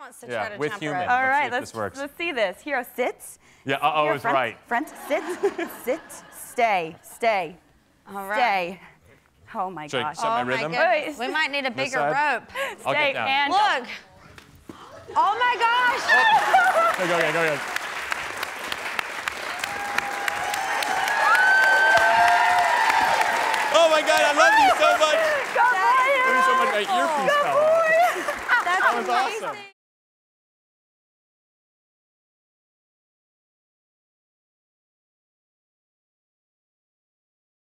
wants to try to with jump human. rope. All right, let's see this. Hero sits. Yeah, Hero, is front, right. Front, sit, sit, stay, stay, All right. stay. Oh my Should I gosh. set my rhythm? Goodness. We might need a bigger rope. I'll Stay get down. and Look. Oh my gosh. Go ahead. Oh my God, I love you so much. Go, Thank you so much. My earpiece fell off. That's That was amazing. awesome.